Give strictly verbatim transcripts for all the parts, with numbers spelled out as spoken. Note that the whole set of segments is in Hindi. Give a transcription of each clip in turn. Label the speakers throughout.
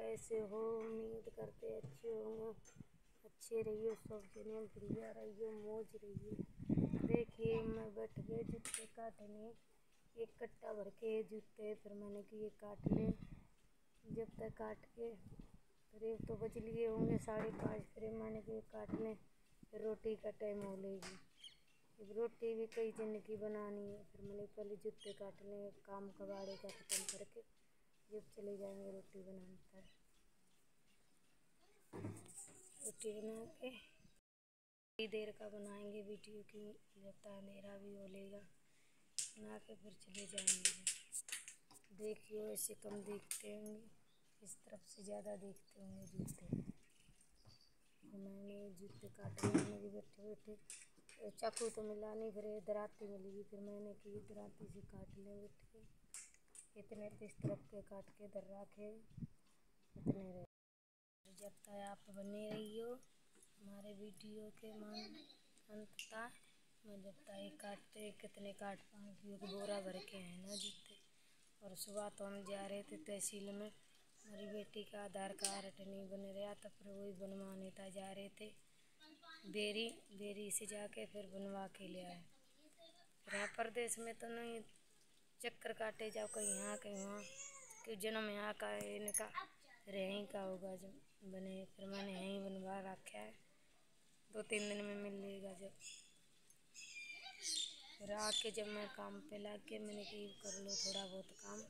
Speaker 1: कैसे हो? उम्मीद करते अच्छे होंगे, अच्छे रहिए, सब जने बढ़िया रहिए, मौज रहिए। देखिए मैं बैठ गए जूते काटने, एक कट्टा भर के जूते, फिर मैंने कि ये काट ले। जब तक काट के करीब तो बज लिए होंगे साढ़े पाँच, फिर मैंने कि काट लें, फिर रोटी का टाइम हो लेगी। अब रोटी भी कई जन की बनानी है, फिर मैंने पहले जूते काट लें, काम कबाड़े का ख़त्म करके जब चले जाएंगे रोटी बनाने पर। रोटी बना के कई देर का बनाएंगे वीडियो की, जब तक अंधेरा भी हो लेगा, बना के फिर चले जाएंगे। देखिए ऐसे कम देखते होंगे, इस तरफ से ज़्यादा देखते होंगे जूते। तो मैंने जूते काटे, मैंने भी बैठे बैठे चाकू तो मिला नहीं, फिर दराती मिली, फिर मैंने कि दराती से काट लें बैठ के। इतने तो इस तरफ के काट के दर रखे इतने रहे। जब तक आप बने रही हो हमारे वीडियो के मान अंत तक, मैं जब तक ये काटते कितने काट पाऊँ, क्योंकि बोरा भर के हैं ना जूते। और सुबह तो हम जा रहे थे तहसील में, हमारी बेटी का आधार कार्ड नहीं बन रहा था, फिर वही बनवाने था जा रहे थे बेरी बेरी से जाके फिर बनवा के ले आए। फिर यहाँ प्रदेश में तो नहीं चक्कर काटे जाओ, कहीं यहाँ कहीं वहाँ, कि जन्म यहाँ का है, इनका रहीं का होगा जब बने। फिर मैंने यहीं बनवा रखा है, दो तीन दिन में मिल लेगा जब। फिर आके जब मैं काम पे लग के मैंने कि कर लो थोड़ा बहुत काम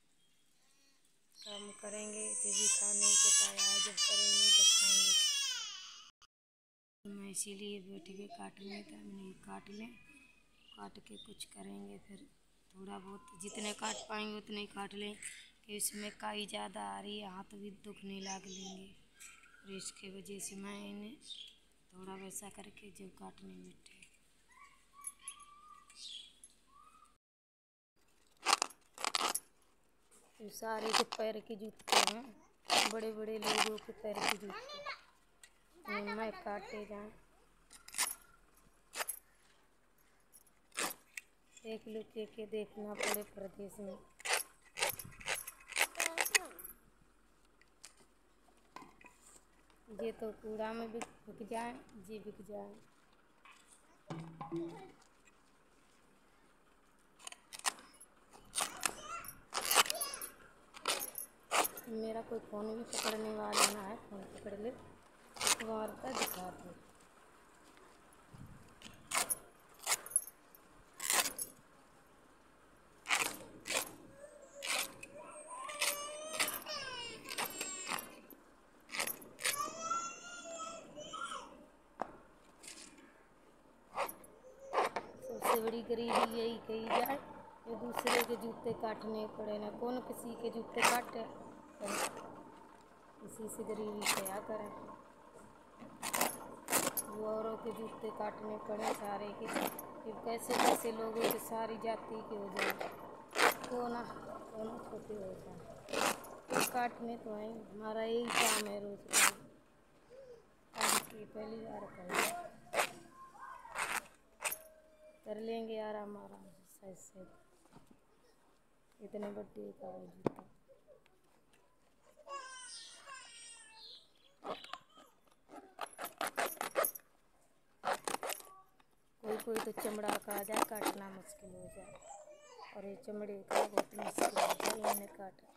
Speaker 1: काम करेंगे, जब भी खाने के टाइम जब करेंगे तो खाएंगे। मैं इसीलिए बैठ के काटने था, मैंने काट लें, काट के कुछ करेंगे, फिर थोड़ा बहुत जितने काट पाएंगे उतने ही काट लें, कि इसमें काई ज़्यादा आ रही है, हाथ भी दुखने लग लेंगे। और इसके वजह से मैं इन्हें थोड़ा वैसा करके जब काटने बैठे। तो सारे के पैर के जूते हैं, बड़े बड़े लोगों के पैर के जूते, मैं काटे जाए। एक लो के, के देखना पड़े प्रदेश में। ये तो कूड़ा में बिक बिक जाए, जी बिक जाए। मेरा कोई फ़ोन भी पकड़ने वाला ना है, फ़ोन पकड़ ले मारता दिखा दो। सबसे बड़ी गरीबी यही कही जाए, ये दूसरे के जूते काटने पड़े ना, कौन किसी के जूते काटे, इसी से गरीबी क्या करें। वो औरों के जूते काटने पड़े सारे के, फिर कैसे कैसे लोगों की सारी जाति के हो जाए, कौन कौन छोटे हो जाए, तो काटने तो है। हमारा यही काम है रोज का, पहली बार करें कर लेंगे आराम आराम से सही से। इतने बड्डे का है जूता, कोई कोई तो चमड़ा का आ जाए काटना मुश्किल हो जाए, और ये चमड़े का बहुत मुश्किल हो जाए इन्हें काटना।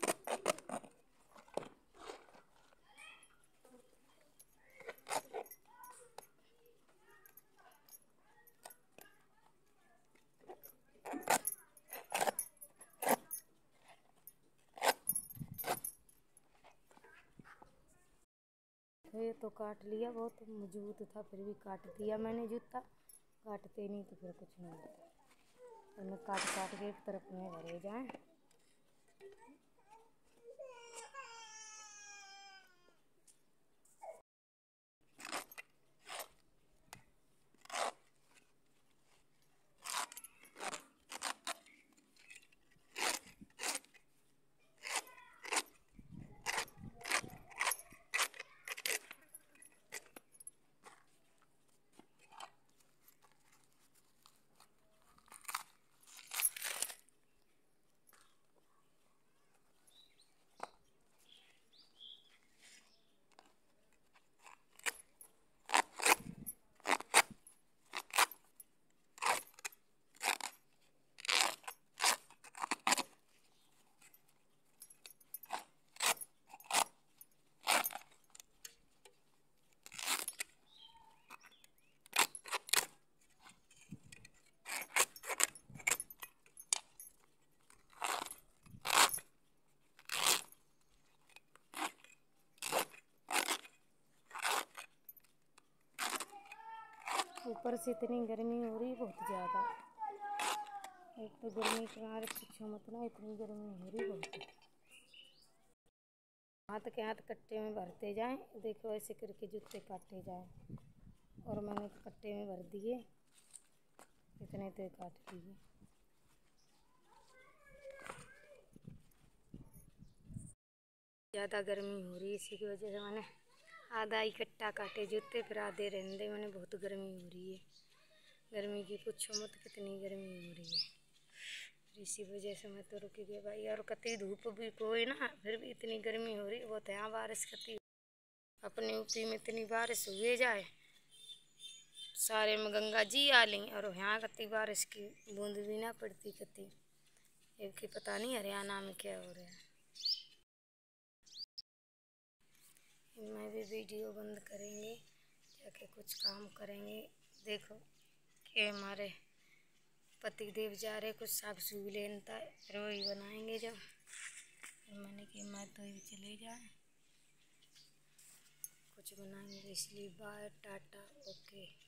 Speaker 1: ये तो काट लिया, बहुत मजबूत था, फिर भी काट दिया मैंने जूता। काटते नहीं तो फिर कुछ नहीं होता, तो मैं काट काट के एक तरफ में भरे जाए। ऊपर से इतनी गर्मी हो रही बहुत ज़्यादा। एक तो गर्मी के मारे पूछो मत ना, इतनी गर्मी हो रही बहुत। हाथ के हाथ कट्टे में भरते जाएं, देखो ऐसे करके जूते काटे जाएं। और मैंने कट्टे में भर दिए, इतने तो काट दिए। ज़्यादा गर्मी हो रही है, इसी की वजह से मैंने आधा ही कट्टा काटे जूते, फिर आधे रहने दे। मैंने बहुत गर्मी हो रही है, गर्मी की पूछो मत कितनी गर्मी हो रही है। फिर इसी वजह से मैं तो रुक गई भाई। और कतई धूप भी कोई ना, फिर भी इतनी गर्मी हो रही है बहुत। यहाँ बारिश कती अपने यूपी में इतनी बारिश हुए जाए, सारे में गंगा जी आ ली, और यहाँ कती बारिश की बूंद भी ना पड़ती कती। एक की पता नहीं हरियाणा में क्या हो रहा है। मैं भी वीडियो बंद करेंगे, जाके कुछ काम करेंगे। देखो कि हमारे पति देव जा रहे कुछ साफ सूख लेनता है, फिर वही बनाएंगे। जब फिर मैंने कि मैं तो ही चले जाए कुछ बनाएंगे, इसलिए बाय टाटा ओके।